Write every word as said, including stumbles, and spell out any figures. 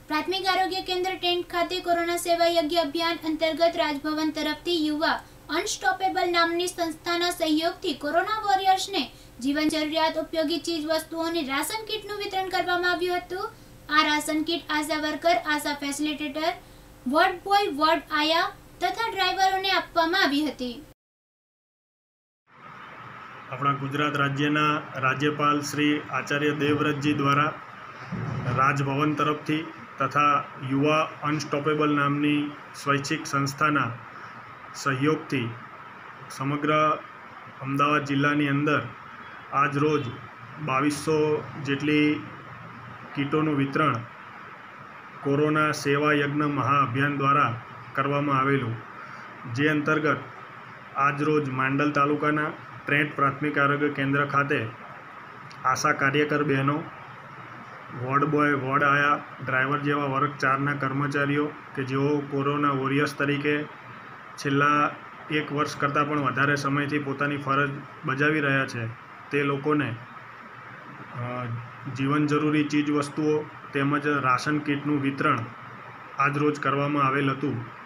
प्राथमिक आरोग्य केन्द्र टेंट खाते कोरोना सेवा यज्ञ अभियान अंतर्गत राजभवन तरफथी युवा अनस्टॉपेबल नामनी संस्थाना सहयोगथी कोरोना वॉरियर्स ने जीवन जरूरियात उपयोगी चीज वस्तुओनी राशन किटનું વિતરણ કરવામાં આવ્યું હતું। આ ration kit ASHA worker, ASHA facilitator, ward boy, ward આયા તથા ડ્રાઈવરોને આપવામાં આવી હતી। अपना गुजरात राज्यना राज्यपाल श्री आचार्य देवव्रतजी द्वारा राजभवन तरफथी तथा युवा अनस्टॉपेबल नामनी स्वैच्छिक संस्थाना सहयोगथी समग्र अमदावाद जिल्लानी अंदर आज रोज बावीस सौ जेटली किटोनुं वितरण कोरोना सेवा यज्ञ महाअभियान द्वारा करवामां आवेलुं, जे अंतर्गत आज रोज मांडल तालुकाना ट्रेंट प्राथमिक आरोग्य केन्द्र खाते आशा कार्यकर बहनों, वॉर्ड बॉय, वॉर्ड आया, ड्राइवर जेवा वर्ग चारना कर्मचारीओ के जेओ कोरोना वॉरियर्स तरीके छेल्ला एक वर्ष करता पण वधारे समयथी पोतानी फरज बजावी रह्या छे ते लोकोने जीवन जरूरी चीज वस्तुओ तेमज राशन किटनुं वितरण आज रोज करवामां आवेल हतुं।